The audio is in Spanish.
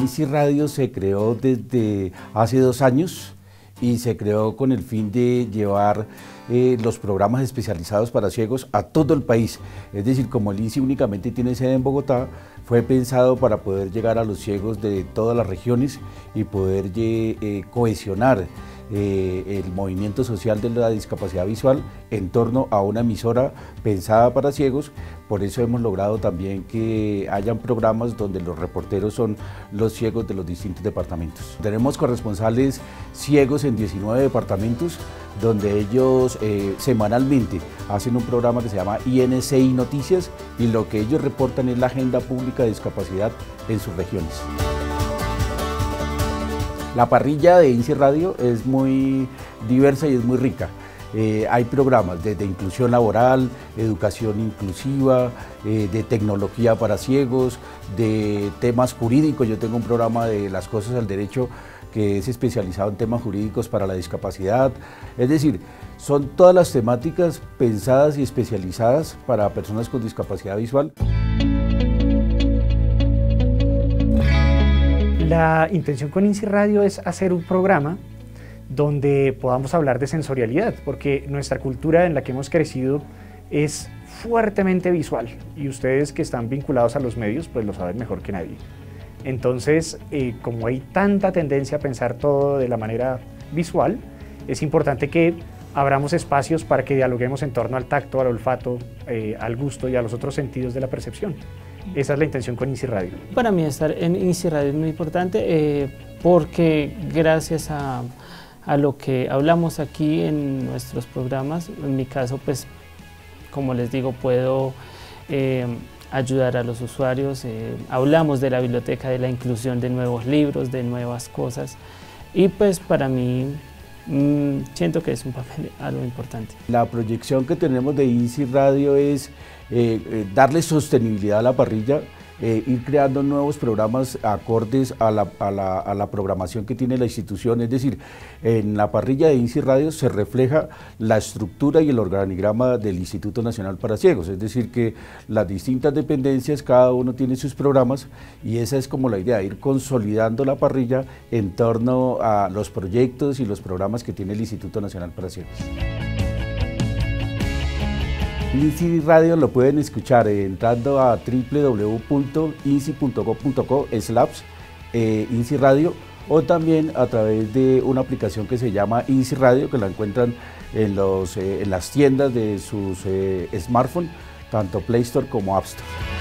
INSI Radio se creó desde hace 2 años y se creó con el fin de llevar los programas especializados para ciegos a todo el país. Es decir, como el INSI únicamente tiene sede en Bogotá, fue pensado para poder llegar a los ciegos de todas las regiones y poder cohesionar el movimiento social de la discapacidad visual en torno a una emisora pensada para ciegos. Por eso hemos logrado también que hayan programas donde los reporteros son los ciegos de los distintos departamentos. Tenemos corresponsales ciegos en 19 departamentos, donde ellos semanalmente hacen un programa que se llama INCI Noticias, y lo que ellos reportan es la agenda pública de discapacidad en sus regiones. La parrilla de INSI Radio es muy diversa y es muy rica. Hay programas desde inclusión laboral, educación inclusiva, de tecnología para ciegos, de temas jurídicos. Yo tengo un programa de Las Cosas al Derecho que es especializado en temas jurídicos para la discapacidad. Es decir, son todas las temáticas pensadas y especializadas para personas con discapacidad visual. La intención con INSI Radio es hacer un programa donde podamos hablar de sensorialidad, porque nuestra cultura en la que hemos crecido es fuertemente visual, y ustedes que están vinculados a los medios pues lo saben mejor que nadie. Entonces, como hay tanta tendencia a pensar todo de la manera visual, es importante que abramos espacios para que dialoguemos en torno al tacto, al olfato, al gusto y a los otros sentidos de la percepción. Esa es la intención con INSI Radio. Para mí estar en INSI Radio es muy importante porque gracias a lo que hablamos aquí en nuestros programas, en mi caso, pues, como les digo, puedo ayudar a los usuarios. Hablamos de la biblioteca, de la inclusión de nuevos libros, de nuevas cosas, y pues para mí siento que es un papel algo importante. La proyección que tenemos de INSI Radio es darle sostenibilidad a la parrilla, ir creando nuevos programas acordes a la programación que tiene la institución. Es decir, en la parrilla de INSI Radio se refleja la estructura y el organigrama del Instituto Nacional para Ciegos, es decir, que las distintas dependencias, cada uno tiene sus programas, y esa es como la idea, ir consolidando la parrilla en torno a los proyectos y los programas que tiene el Instituto Nacional para Ciegos. INSI Radio lo pueden escuchar entrando a www.insi.gov.co/INSI Radio, o también a través de una aplicación que se llama INSI Radio, que la encuentran en las tiendas de sus smartphones, tanto Play Store como App Store.